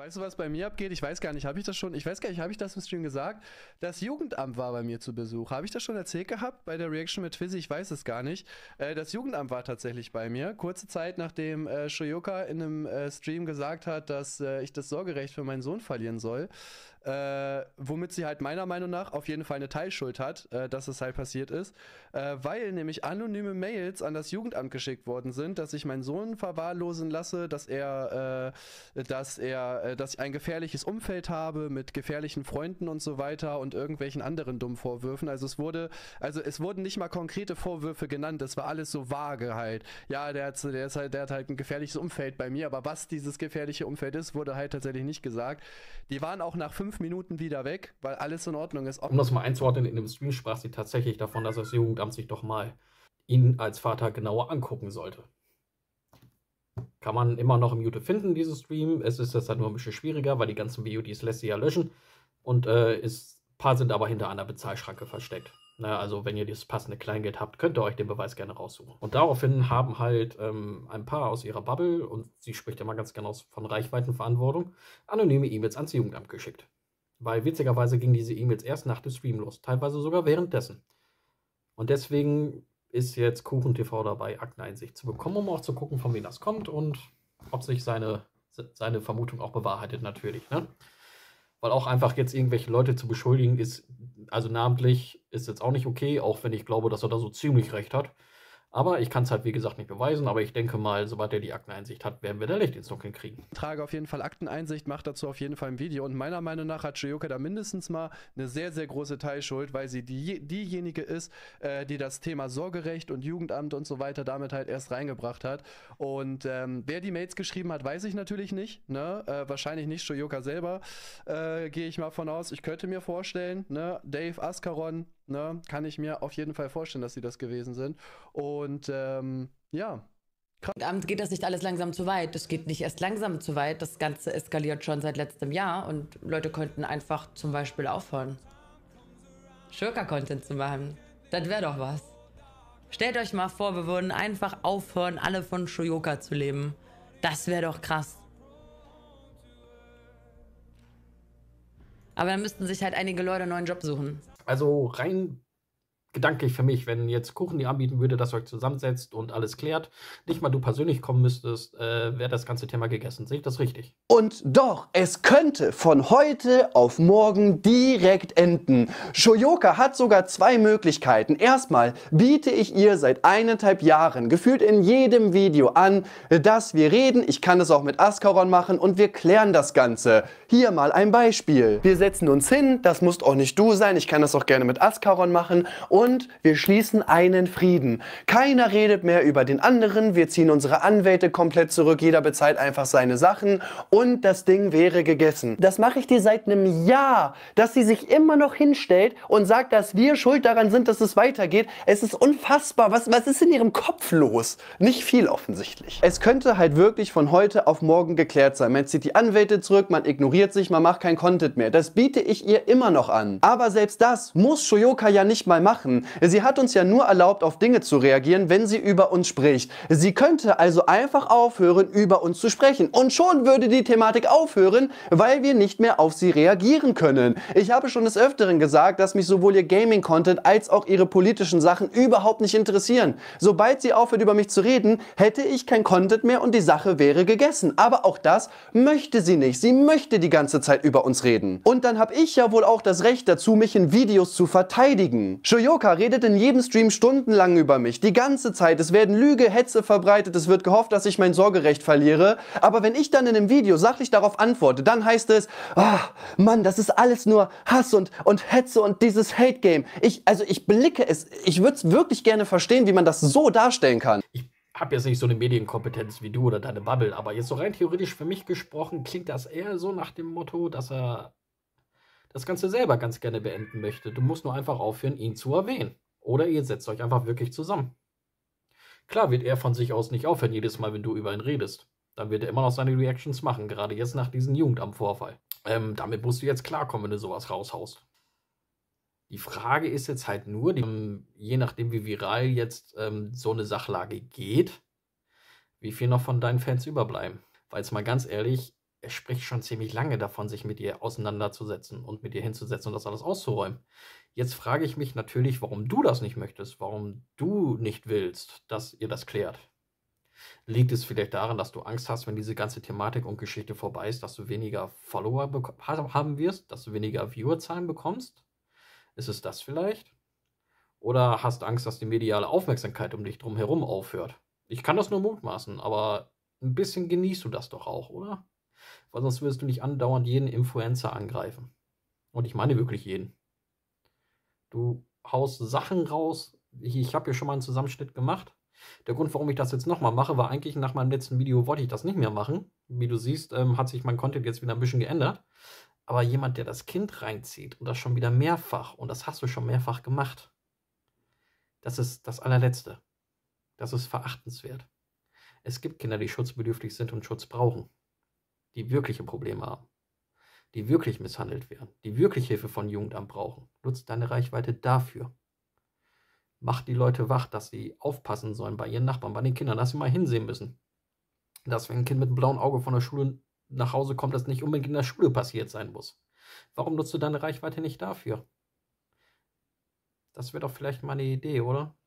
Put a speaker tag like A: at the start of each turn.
A: weißt du, was bei mir abgeht? Ich weiß gar nicht, habe ich das schon? Ich weiß gar nicht, habe ich das im Stream gesagt? Das Jugendamt war bei mir zu Besuch. Habe ich das schon erzählt gehabt bei der Reaction mit Fizzy? Ich weiß es gar nicht. Das Jugendamt war tatsächlich bei mir. Kurze Zeit nachdem Shoyoka in einem Stream gesagt hat, dass ich das Sorgerecht für meinen Sohn verlieren soll. Womit sie halt meiner Meinung nach auf jeden Fall eine Teilschuld hat, dass es halt passiert ist, weil nämlich anonyme Mails an das Jugendamt geschickt worden sind, dass ich meinen Sohn verwahrlosen lasse, dass ich ein gefährliches Umfeld habe mit gefährlichen Freunden und so weiter und irgendwelchen anderen dummen Vorwürfen. Es wurden nicht mal konkrete Vorwürfe genannt, das war alles so vage halt. Ja, der hat halt ein gefährliches Umfeld bei mir, aber was dieses gefährliche Umfeld ist, wurde halt tatsächlich nicht gesagt. Die waren auch nach 5 Minuten wieder weg, weil alles in Ordnung ist.
B: Um das mal einzuordnen, in dem Stream sprach sie tatsächlich davon, dass das Jugendamt sich doch mal ihn als Vater genauer angucken sollte. Kann man immer noch im YouTube finden, dieses Stream. Es ist jetzt halt nur ein bisschen schwieriger, weil die ganzen VODs lässt sie ja löschen. Und ein paar sind aber hinter einer Bezahlschranke versteckt. Na, also wenn ihr dieses passende Kleingeld habt, könnt ihr euch den Beweis gerne raussuchen. Und daraufhin haben halt ein paar aus ihrer Bubble, und sie spricht immer ganz gerne von Reichweitenverantwortung, anonyme E-Mails ans Jugendamt geschickt. Weil witzigerweise gingen diese E-Mails erst nach dem Stream los, teilweise sogar währenddessen. Und deswegen ist jetzt KuchenTV dabei, Akteneinsicht zu bekommen, um auch zu gucken, von wem das kommt und ob sich seine Vermutung auch bewahrheitet, natürlich. Ne? Weil auch einfach jetzt irgendwelche Leute zu beschuldigen ist, also namentlich, ist jetzt auch nicht okay, auch wenn ich glaube, dass er da so ziemlich recht hat. Aber ich kann es halt, wie gesagt, nicht beweisen. Aber ich denke mal, sobald er die Akteneinsicht hat, werden wir da Licht ins Dunkeln kriegen.
A: Ich trage auf jeden Fall Akteneinsicht, mache dazu auf jeden Fall ein Video. Und meiner Meinung nach hat Shoyoka da mindestens mal eine sehr, sehr große Teilschuld, weil sie diejenige ist, die das Thema Sorgerecht und Jugendamt und so weiter damit halt erst reingebracht hat. Und wer die Mails geschrieben hat, weiß ich natürlich nicht. Ne? Wahrscheinlich nicht Shoyoka selber, gehe ich mal von aus. Ich könnte mir vorstellen, ne? Dave, Ascaron, ne? Kann ich mir auf jeden Fall vorstellen, dass sie das gewesen sind. Und ja.
C: Amt geht das nicht alles langsam zu weit. Das geht nicht erst langsam zu weit. Das Ganze eskaliert schon seit letztem Jahr und Leute könnten einfach zum Beispiel aufhören, Schurker-Content zu machen. Das wäre doch was. Stellt euch mal vor, wir würden einfach aufhören, alle von Shoyoka zu leben. Das wäre doch krass. Aber dann müssten sich halt einige Leute einen neuen Job suchen.
B: Also rein gedanklich für mich, wenn jetzt Kuchen dir anbieten würde, dass ihr euch zusammensetzt und alles klärt, nicht mal du persönlich kommen müsstest, wäre das ganze Thema gegessen. Sehe ich das richtig?
D: Und doch, es könnte von heute auf morgen direkt enden. Shoyoka hat sogar 2 Möglichkeiten. Erstmal biete ich ihr seit 1,5 Jahren gefühlt in jedem Video an, dass wir reden. Ich kann das auch mit Ascaron machen und wir klären das Ganze. Hier mal ein Beispiel. Wir setzen uns hin, das musst auch nicht du sein, ich kann das auch gerne mit Ascaron machen und wir schließen einen Frieden. Keiner redet mehr über den anderen, wir ziehen unsere Anwälte komplett zurück, jeder bezahlt einfach seine Sachen und das Ding wäre gegessen. Das mache ich dir seit einem Jahr, dass sie sich immer noch hinstellt und sagt, dass wir schuld daran sind, dass es weitergeht. Es ist unfassbar. Was ist in ihrem Kopf los? Nicht viel offensichtlich. Es könnte halt wirklich von heute auf morgen geklärt sein. Man zieht die Anwälte zurück, man ignoriert sich, man macht kein Content mehr. Das biete ich ihr immer noch an. Aber selbst das muss Shoyoka ja nicht mal machen. Sie hat uns ja nur erlaubt, auf Dinge zu reagieren, wenn sie über uns spricht. Sie könnte also einfach aufhören, über uns zu sprechen. Und schon würde die Thematik aufhören, weil wir nicht mehr auf sie reagieren können. Ich habe schon des Öfteren gesagt, dass mich sowohl ihr Gaming-Content als auch ihre politischen Sachen überhaupt nicht interessieren. Sobald sie aufhört, über mich zu reden, hätte ich kein Content mehr und die Sache wäre gegessen. Aber auch das möchte sie nicht. Sie möchte die ganze Zeit über uns reden. Und dann habe ich ja wohl auch das Recht dazu, mich in Videos zu verteidigen. Shoyoka redet in jedem Stream stundenlang über mich. Die ganze Zeit. Es werden Lüge, Hetze verbreitet. Es wird gehofft, dass ich mein Sorgerecht verliere. Aber wenn ich dann in einem Video sachlich darauf antworte, dann heißt es, Mann, das ist alles nur Hass und Hetze und dieses Hate-Game. Ich blicke es. Ich würde es wirklich gerne verstehen, wie man das so darstellen kann.
B: Ich habe jetzt nicht so eine Medienkompetenz wie du oder deine Bubble, aber jetzt so rein theoretisch für mich gesprochen, klingt das eher so nach dem Motto, dass er das Ganze selber ganz gerne beenden möchte. Du musst nur einfach aufhören, ihn zu erwähnen. Oder ihr setzt euch einfach wirklich zusammen. Klar wird er von sich aus nicht aufhören, jedes Mal, wenn du über ihn redest. Dann wird er immer noch seine Reactions machen, gerade jetzt nach diesem Jugendamtvorfall. Damit musst du jetzt klarkommen, wenn du sowas raushaust. Die Frage ist jetzt halt nur, je nachdem wie viral jetzt so eine Sachlage geht, wie viel noch von deinen Fans überbleiben. Weil jetzt mal ganz ehrlich, er spricht schon ziemlich lange davon, sich mit dir auseinanderzusetzen und mit dir hinzusetzen und das alles auszuräumen. Jetzt frage ich mich natürlich, warum du das nicht möchtest, warum du nicht willst, dass ihr das klärt. Liegt es vielleicht daran, dass du Angst hast, wenn diese ganze Thematik und Geschichte vorbei ist, dass du weniger Follower haben wirst, dass du weniger Viewerzahlen bekommst? Ist es das vielleicht? Oder hast du Angst, dass die mediale Aufmerksamkeit um dich drum herum aufhört? Ich kann das nur mutmaßen, aber ein bisschen genießt du das doch auch, oder? Weil sonst würdest du nicht andauernd jeden Influencer angreifen. Und ich meine wirklich jeden. Du haust Sachen raus. Ich habe hier schon mal einen Zusammenschnitt gemacht. Der Grund, warum ich das jetzt nochmal mache, war eigentlich, nach meinem letzten Video wollte ich das nicht mehr machen. Wie du siehst, hat sich mein Content jetzt wieder ein bisschen geändert. Aber jemand, der das Kind reinzieht und das schon wieder mehrfach, und das hast du schon mehrfach gemacht, das ist das allerletzte. Das ist verachtenswert. Es gibt Kinder, die schutzbedürftig sind und Schutz brauchen. Die wirkliche Probleme haben. Die wirklich misshandelt werden. Die wirklich Hilfe von Jugendamt brauchen. Nutzt deine Reichweite dafür. Macht die Leute wach, dass sie aufpassen sollen bei ihren Nachbarn, bei den Kindern, dass sie mal hinsehen müssen. Dass, wenn ein Kind mit einem blauen Auge von der Schule nach Hause kommt, das nicht unbedingt in der Schule passiert sein muss. Warum nutzt du deine Reichweite nicht dafür? Das wäre doch vielleicht mal eine Idee, oder?